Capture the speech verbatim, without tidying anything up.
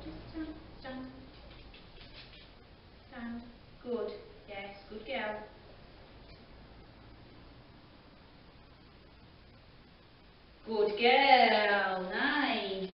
Stand, stand. Stand. Good. Yes, good girl. Good girl.